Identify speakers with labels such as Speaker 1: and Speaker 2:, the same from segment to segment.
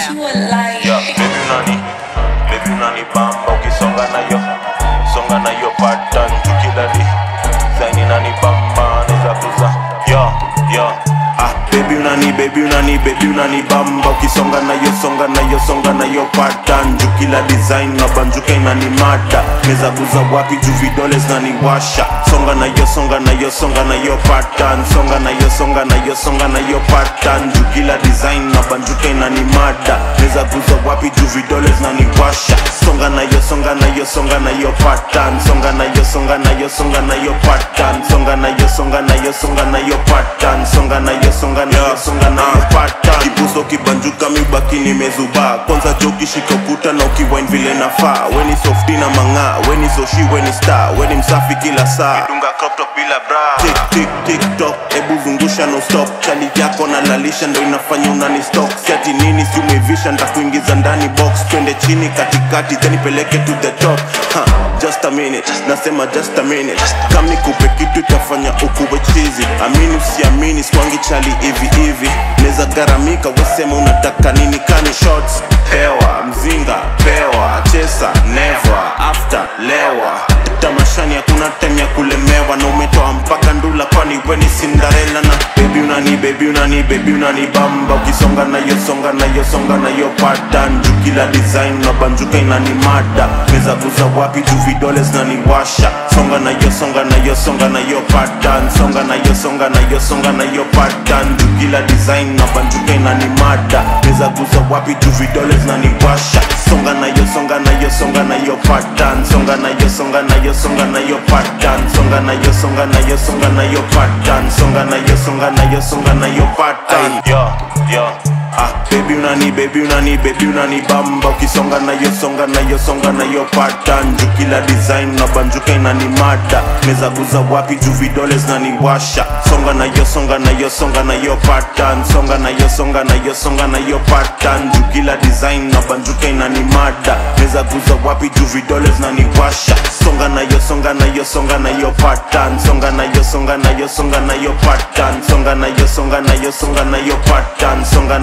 Speaker 1: Baby unani bamba ukisonga na yo pattern tukila design inani bamba neza kuza yo baby unani bamba ukisonga na yo pattern tukila design na banjuka inani mada neza kuza wapi juu vidole zinaniwasha songa na yo pattern songa na yo pattern tukila design na banjuka inani mada neza kuza wapi juu vidole zinaniwasha songa na yo pattern songa na yo pattern songa na yo pattern songa na yo pattern kibuso kibanjuka mibaki nimezuba kwanza joki shika ukuta na ukiwine vile nafaa weni softi na manga weni soshi weni star weni msafi kila saa dunga crop top bila bra tik tok ebu zungusha no stop chali yako na lalisha ndo inafanya unani stock siati nini si umevisha nitakuingiza ndani box twende chini katikati then peleke to the top just a minute nasema just a minute kama nikupe kitu itafanya ukuwe cheesy amini usiamini swangi chali hivi neza garamika wesema unataka nini kani shots hewa mzinga pewa chesa never after lewa tamashani hakuna time ya kulemewa na umetoa mpaka ndula kwani weni Cinderella na baby unani bamba ukisonga na yo pattern jukila design na banjuka inani mada neza kuza wapi juu vidole zinaniwasha songa na yo pattern songa na yo pattern jukila design na banjuka inani mada neza kuza wapi juu vidole zinaniwasha songa na yo pattern songa na yo pattern songa na yo pattern songa na yo pattern baby unani bamba ukisonga na yo pattern jukila design na banjuka inani mada neza kuza wapi juu vidole zinaniwasha songa na yo pattern songa na yo pattern jukila design na banjuka inani mada neza kuza wapi juu vidole zinaniwasha songa na yo pattern songa na yo pattern songa na yo pattern songa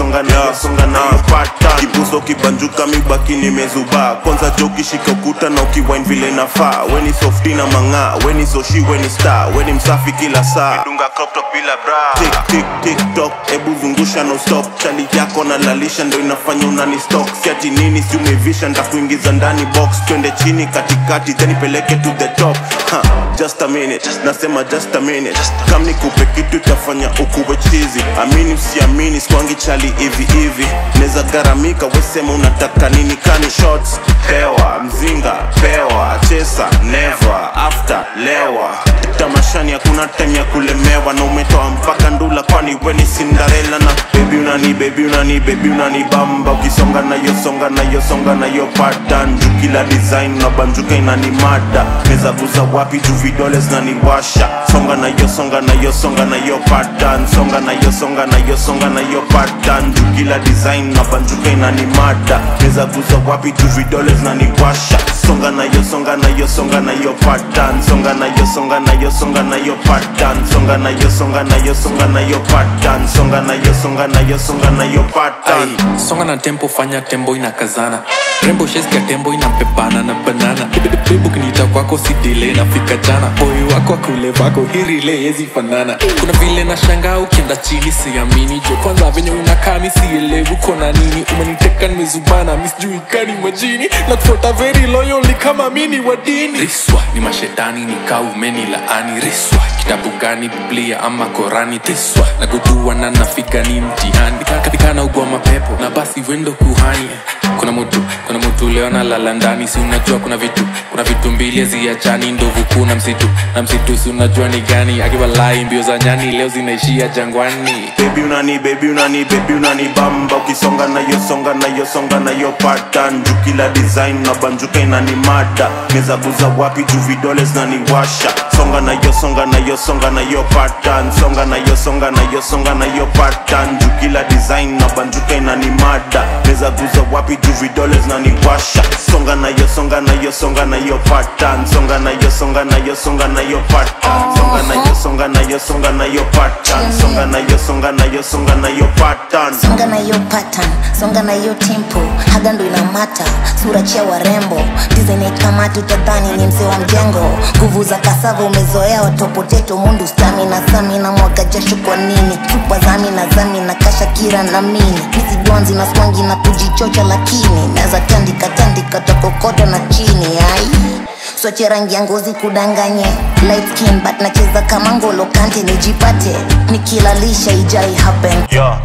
Speaker 1: na yo pattern kibuso kibanjuka mibaki nimezuba kwanza joki shika ukuta na ukiwine vile nafaa weni softi na manga weni soshi weni star weni msafi kila saa dunga crop top bila bra tik tok ebu zungusha no stop chali yako na lalisha ndo inafanya unani stock siati nini si umevisha nitakuingiza ndani box twende chini katikati then peleke to the top just a minute nasema just a minute kama nikupe kitu itafanya ukuwe cheesy amini usiamini swangi chali hivi neza garamika wesema unataka nini kani shots hewa mzinga pewa chesa never after lewa tamashani hakuna time ya kulemewa na umetoa mpaka ndula kwani weni Cinderella na baby unani bamba ukisonga na yo pattern jukila design na banjuka inani mada neza kuza wapi juu vidole zinaniwasha songa na yo pattern songa na yo pattern jukila design na banjuka inani mada neza kuza wapi juu vidole zinaniwasha songa na yo pattern songa na yo pattern songa na yo pattern songa na yo pattern
Speaker 2: songa na tempo fanya tembo inakazana rembo sheskia tembo inapepana na banana bebu kinita kwako si delay nafika jana boy wako kule vako hirile yezi fanana kuna vile na shanga ukienda chini siamini jo kwanza venye unakaa misielewu kona nini umeniteka nimezubana misijui kani majini na kufuata very loyal ni kama mini wadini riswa ni mashetani ni kaumeni laani riswa kitabu gani biblia ama korani tiswa na kudua na nafika ni mtihani katika na ugwa mapepo na basi wendo kuhani kuna mtu leo na lala ndani si unajua kuna vitu mbili ziachani ndovu kuna msitu na msitu si unajua ni gani akiwalai mbio za nyani leo zinaishia jangwani
Speaker 1: baby unani bamba ukisonga na yo pattern jukila design na banjuka inani mada neza kuza wapi juu vidole zinaniwasha songa na yo pattern songa na yo pattern jukila design na banjuka inani mada neza kuza wapi juu vidole zinaniwasha washa. Songa na yo, songa na yo, songa na yo pattern. Songa na yo, songa na yo, songa na yo pattern. Songa na yo, songa na yo, songa na yo pattern. Songa na yo, songa na yo, songa na yo pattern.
Speaker 3: Songa na yo pattern, songa na yo tempo. Haga ndo inamata, sura chia warembo. Design kama tutadhani ni mzee wa mjengo. Nguvu za kasava umezoea watopoteto. Mundu stamina, samina mwaga jasho kwa nini? Chupa zami na kasha kira na mini. Hizi donzi na swangi na kujichocha lakini naeza tandika tokokota na chini ai. Soche rangi ya ngozi kudanganye. Light skin but nacheza kama ngolo kante nijipate. Nikilalisha ijai happen.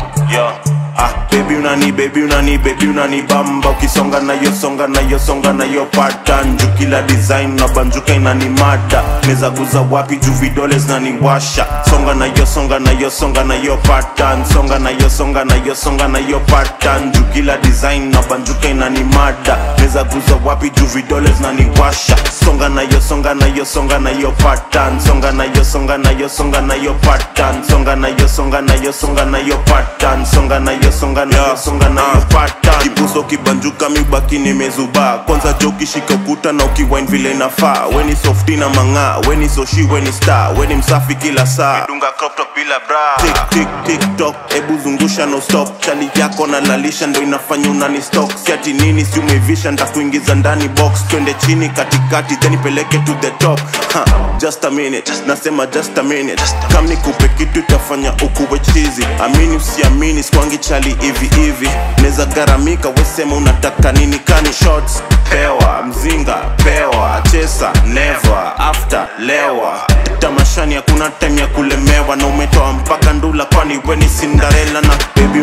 Speaker 1: Baby unani bamba. Ukisonga na yo, songa na yo, songa na yo pattern. Jukila design na banjuka inani mada. Neza guza wapi juu vidole zinani washa. Songa na yo, songa na yo, songa na yo pattern. Songa na yo, songa na yo, songa na yo pattern. Jukila design na banjuka inani mada. Neza guza wapi juu vidole zinani washa. Songa na yo, songa na yo, songa na yo pattern. Songa na yo, songa na yo, songa na yo pattern. Songa na yo, songa na yo, songa na yo pattern. Songa na yo, songa na yo, songa na yo pattern. Kibuso kibanjuka mibaki nimezuba. Kwanza joki shika ukuta na ukiwine vile nafaa. Weni softi na manga, weni soshi, weni star. Weni msafi kila saa, midunga crop top bila bra. Tik tok, ebu zungusha no stop. Chali yako na lalisha ndo inafanya unani stock. Siati nini si umevisha nda kuingiza ndani box. Twende chini katikati then ipeleke to the top. Just a minute, nasema just a minute. Kam nikupe kitu itafanya ukuwe cheesy. Amini usiamini skwangi chali hivi. Neza garamika wesema unataka nini. Kani shots, pewa, mzinga, pewa. Chesa, never, after, lewa. Tamashani hakuna time ya kulemewa. Na umetoa mpaka ndula kwani weni Cinderella. Na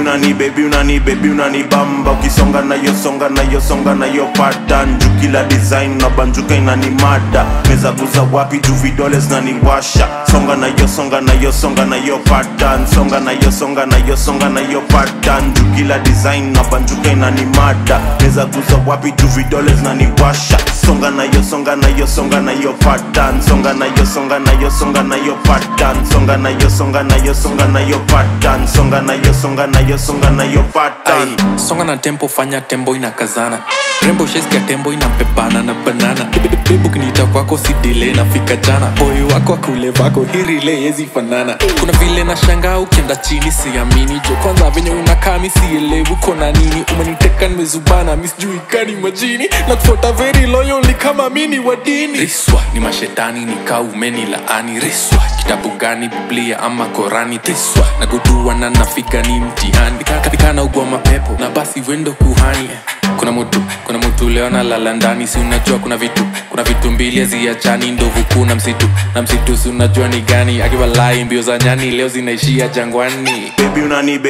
Speaker 1: baby unani bamba. Ukisonga na yo, songa na yo, songa na yo pattern. Jukila design na banjuka inani mada. Neza guza wapi juu vidole zinani washa. Songa na yo, songa na yo, songa na yo pattern. Songa na yo, songa na yo, songa na yo pattern. Jukila design na banjuka inani mada. Neza guza wapi juu vidole zinani washa. Songa na yo, songa na yo, songa na yo pattern. Songa na yo, songa na yo, songa na yo pattern. Songa na yo, songa na yo, songa na yo pattern. Songa na yo, songa na yo, songa na yo pattern.
Speaker 2: Songa na tempo, fanya tembo inakazana. Rembo sheski ya tembo inapepana na banana. Baby ukiniita kwako si delay nafika jana. Boy wako akule vako hiri le yezi fanana. Kuna vile na shanga ukienda chini siamini. Jo kwanza venye unakaa mi sielewi kona nini. Umeniteka nimezubana mi sijui kani majini. Na kufuata very loyal ni kama mini wadini. Riswa ni mashetani ni kaa umeni laani. Riswa kitabu gani Biblia ama Korani. Riswa na gudua na nafika ni mtihani. Kana ugwa mapepo na basi wendo kuhani. Kuna mutu leo na lala ndani. Si unajua kuna vitu mbili haziachani. Ndovu kuna msitu na msitu si unajua ni gani. Akiwa lai mbio za nyani leo zinaishia jangwani.
Speaker 1: Baby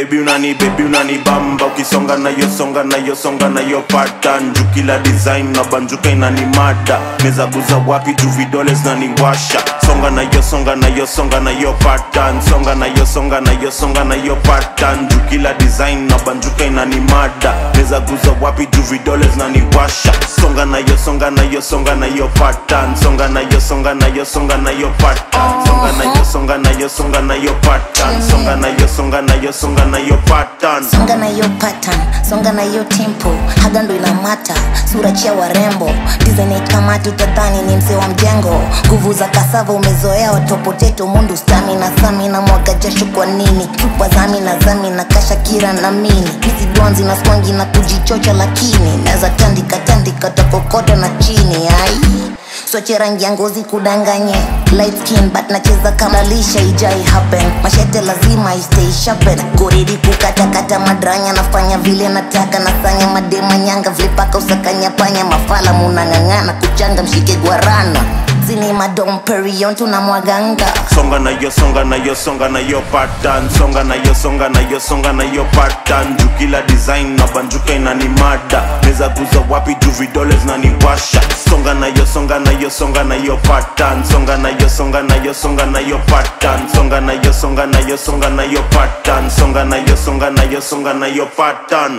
Speaker 1: unani bamba. Ukisonga na yo, songa na yo, songa na yo pattern. Jukila design na banjuka inani mada. Neza guza wapi juu vidole zinani washa. Songa na yo, songa na yo, songa na yo pattern. Songa na yo, songa na yo, songa na yo pattern. Jukila design na banjuka inani mada. Neza guza wapi juu vidole zinani washa. Songa na yo, songa na yo, songa na yo pattern. Songa na yo, songa na yo, songa na yo pattern. Songa na yo, songa na yo, songa na yo pattern. Songa na yo, songa na yo, songa na yo pattern.
Speaker 3: Songa na yo pattern, songa na yo tempo. Haga ndo inamata, sura chia warembo. Design kama tutadhani ni mzee wa mjengo. Nguvu za kasava umezoea watopoteto. Mundu stamina, samina mwaga jasho kwa nini? Chupa zami na kasha kira na mini. Hizi donzi na swangi na kujichocha lakini naeza tandika tokokota na chini ai. Soche rangi ya ngozi kudanganye. Light skin but nacheza kama lisha ijai happen. Mashete lazima stay sharpen. Goridi kukata madranya. Nafanya vile nataka nasanya madema nyanga. Vile paka usakanya panya mafala munangangana. Kuchanga mshike guarana. Zini madom perion tunamwaganga.
Speaker 1: Songa na yo, songa na yo, songa na yo pattern. Songa na yo, songa na yo, songa na yo pattern. Jukila design na banjuka inani mada. Neza guza wapi juu vidole zinani washa. Songa na yo, songa na yo, songa na yo pattern. Songa na yo, songa na yo, songa na yo pattern. Songa na yo, songa na yo, songa na yo pattern. Songa na yo, songa na yo, songa na yo pattern.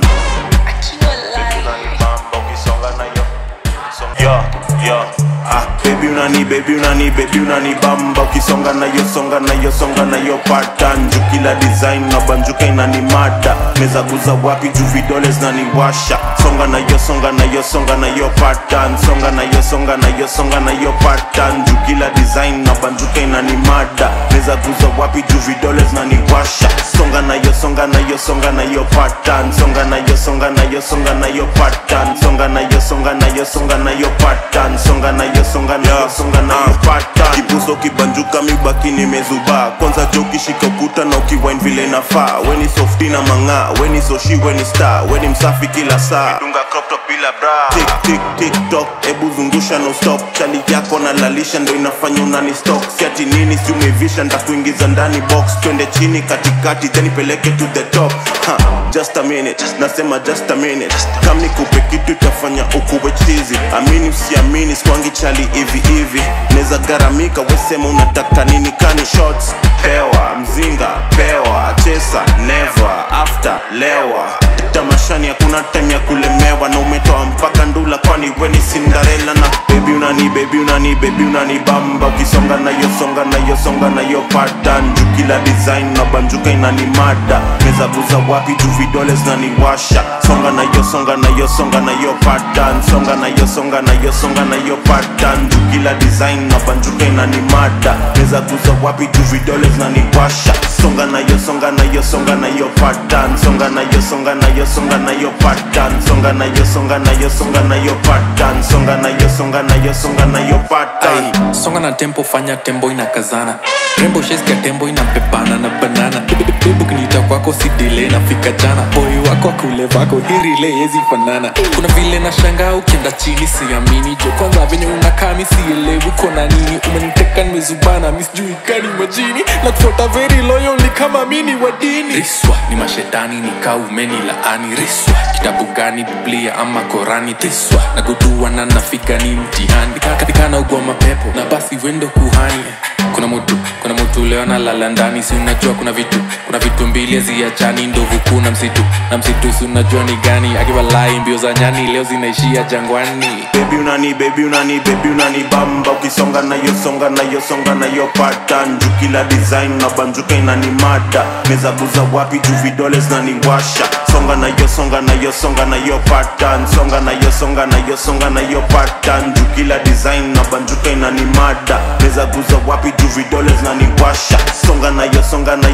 Speaker 1: Baby unani bamba. Ukisonga na yo pattern. Juu kila design na banjuka inani mada. Neza guza wapi juu vidole zinaniwasha. Songa na yo pattern. Songa na yo pattern. Juu kila design na banjuka inani mada. Neza guza wapi juu vidole zinaniwasha. Songa na yo pattern. Songa na yo pattern. Songa na yo pattern. Songa na yo pattern. Kibuso kibanjuka mibaki nimezuba. Kwanza joki shika ukuta na ukiwine vile nafaa. Weni softi na manga, weni soshi, weni star. Weni msafi kila saa. Dunga crop top bila bra. Tik tok, ebu zungusha no stop. Chali yako na lalisha ndo inafanya unani stock. Siati nini si umevisha ndakuingiza ndani box. Twende chini katikati then ipeleke to the top. Just a minute, nasema just a minute. Kam nikupe kitu itafanya ukuwe cheesy. Amini usiamini swangi chali hivi. Neza garamika wesema unataka nini kani shots. Pewa, mzinga, pewa, chesa, never, after, lewa. Tamashani hakuna time ya kulemewa. Na umetoa mpaka ndula kwani weni Cinderella. Na baby unani bamba. Ukisonga na yo pattern. Juu kila design na banjuka inani mada. Neza guza wapi juu vidole zinaniwasha. Songa na yo pattern. Songa na yo pattern. Juu kila design na banjuka inani mada. Neza guza wapi juu vidole zinaniwasha. Songa na yo pattern. Songa na yo pattern. Songa na yo pattern. Songa na yo pattern.
Speaker 2: Songa na tempo fanya tembo inakazana. Rembo sheski ya tembo inapepana na banana. Bebu kinita kwako si delay na fika jana. Boy wako kule vako hiri le yezi fanana. Kuna vile na shanga ukienda chini siamini. Jo kwanza venye unakami sielewu kona nini. Umeniteka nimezubana misjui kani majini. Na kufuata very loyal ni kama mini wadini. Riswa ni mashetani ni kaumeni laani. Riswa kitabu gani Biblia ama Korani. Tiswa na kudua na nafika ni mtihani. Katika na ugwa mapepo na basi wendo kuhani. Kuna mutu leo na lala ndani. Si unajua kuna vitu mbili haziachani. Ndovu kuna msitu na msitu si unajua ni gani. Akiwalai mbio za nyani leo zinaishia jangwani.
Speaker 1: Baby unani bamba. Ukisonga na yo pattern. Juu kila design na banjuka inani mada. Neza guza wapi juu vidole zinaniwasha. Songa na yo pattern. Songa na yo pattern. Juu kila design na banjuka inani mada. Neza guza wapi juu vidole zinaniwasha. Songa na yo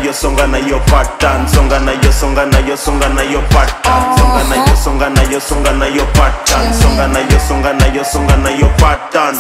Speaker 1: pattern. Songa na yo pattern. Songa na yo pattern. Songa na yo pattern.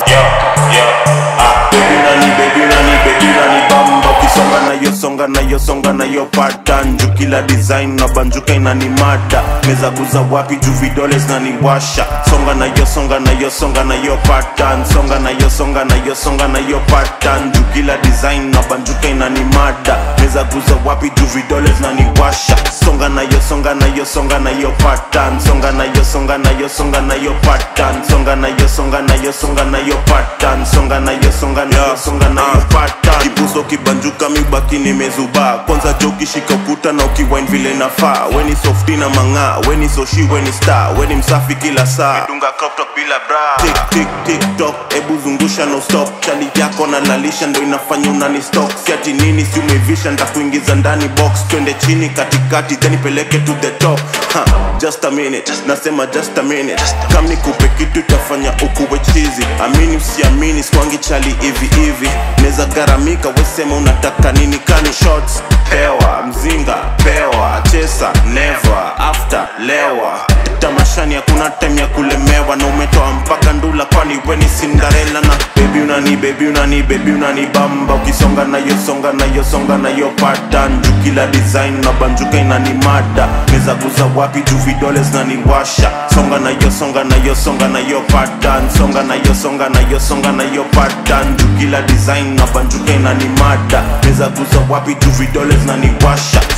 Speaker 1: Baby unani bamba. Ukisonga na yo pattern. Juu kila design na banjuka inani mada. Neza guza wapi juu vidole zinaniwasha. Songa na yo pattern. Songa na yo pattern. Juu kila design na banjuka inani mada. Neza guza wapi juu vidole zinaniwasha. Songa na yo pattern. Songa na yo pattern. Songa na yo pattern. Songa na yo pattern. Kibuso kibanjuka mibaki nimezuba. Kwanza joki shika ukuta na ukiwine vile nafaa. Weni softi na manga, weni soshi, weni star. Weni msafi kila saa. Dunga crop top bila bra. Tik tok, ebu zungusha no stop. Chali yako na lalisha ndo inafanya unani stock. Siati nini si umevisha ndakuingiza ndani box. Twende chini katikati then ipeleke to the top. Just a minute, nasema just a minute. Kam nikupe kitu itafanya ukuwe cheesy. Amini usiamini swangi chali hivi. Neza garamika wesema unataka nini kani shots. Pewa, mzinga, pewa, chesa, never, after, lewa. Tamashani hakuna time ya kulemewa. Na umetoa mpaka ndula kwani weni Cinderella. Na baby unani bamba. Ukisonga na yo pattern. Juu kila design na banjuka inani mada. Neza guza wapi juu vidole zinaniwasha. Songa na yo pattern. Songa na yo pattern. Juu kila design na banjuka inani mada. Neza guza wapi juu vidole zinaniwasha.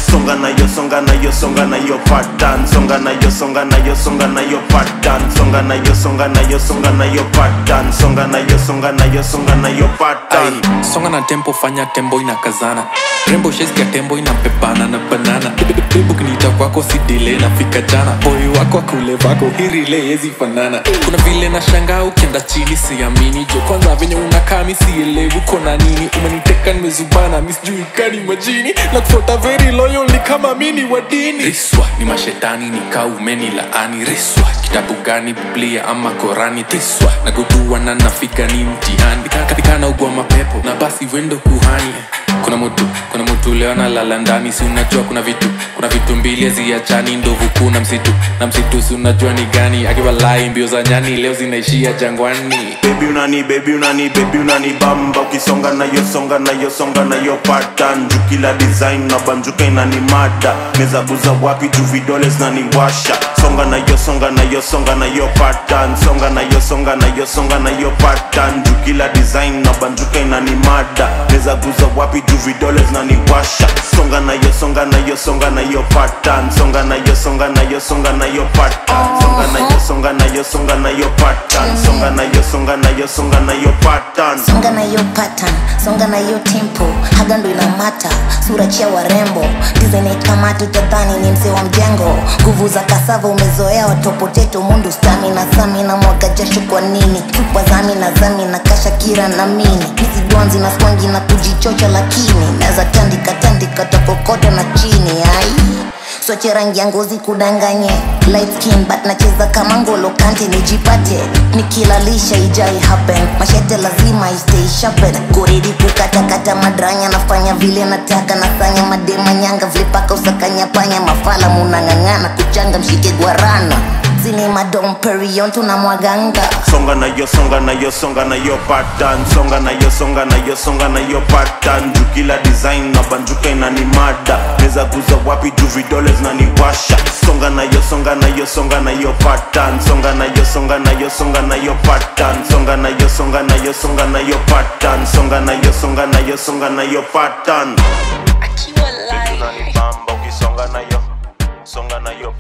Speaker 1: songa na yo, songa na yo, songa na yo pattern, songa na yo, songa na yo, songa na yo pattern, songa na yo, songa na yo, songa na yo pattern, songa na yo, songa na yo, songa na yo pattern.
Speaker 2: Songa na tempo, fanya tembo inakazana. Rembo sheskia tembo inapepana na banana. Bebu kinita kwako si delay na fika jana. Boy wako akule vako hiri le yezi fanana. Kuna vile na shanga ukienda chini siamini. Jo kwanza venye unakaa mi sielewi kona nini. Umeniteka nimezubana mi sijui kani majini. Na kufuata very loyal ni kama mini wadini. Riswa ni mashetani ni kaumeni laani. Riswa kitabu gani Biblia ama Korani. Tiswa na gudua na nafika ni mtihani. Katika na ugwa mapepo na basi wendo kuhani. Kuna mtu leo na lala ndani. Si unajua kuna vitu mbili haziachani. Ndovu kuna msitu na msitu si unajua ni gani. Akiwalai mbio za nyani leo zinaishia jangwani.
Speaker 1: Baby unani bamba. Ukisonga na yo, songa na yo, songa na yo pattern. Jukila design na banjuka inani mada. Meza guza wapi tu vidole zinani washa. Songa na yo, songa na yo, songa na yo pattern. Songa na yo, songa na yo, songa na yo pattern. Jukila design na banjuka inani mada. Meza guza wapi tu vidole zinani washa. Songa na yo, songa na yo, songa na yo pattern. Songa na yo, songa na yo, songa na yo pattern. Songa na yo, songa na yo, songa na yo pattern. Songa na yo, songa na yo, songa na yo pattern.
Speaker 3: Songa na yo pattern, songa na yo tempo. Haga ndo inamata, sura chia warembo. Design kama tutadhani ni mzee wa mjengo. Nguvu za kasava umezoea watopoteto. Mundu stamina, samina mwaga jasho kwa nini. Tupa zamina kasha kira na mini. Hizi duanzi na swangi na kujichocha lakini naeza tandika tokokota na chini ai. Soche rangi ya ngozi kudanganye. Light skin but nacheza kama ngolo kante nijipate. Nikilalisha ijai happen. Mashete lazima istay sharpen. Goredi kukata madranya. Nafanya vile nataka nafanya madema nyanga. Vile paka usakanya panya mafala munangangana. Kuchanga mshike guarana. Zini madom perion tunamwaganga.
Speaker 1: Songa na yo, songa na yo, songa na yo pattern. Songa na yo, songa na yo, songa na yo pattern. Jukila design na banjuka inani mada. Meza guza wapi tu vidole zinani washa. Songa na yo, songa na yo, songa na yo pattern. Songa na yo, songa na yo, songa na yo pattern. Songa na yo, songa na yo, songa na yo pattern. Songa na yo, songa na yo, songa na yo pattern.
Speaker 3: Akiwa live.
Speaker 1: Baby unani bamba ukisonga na yo, songa na yo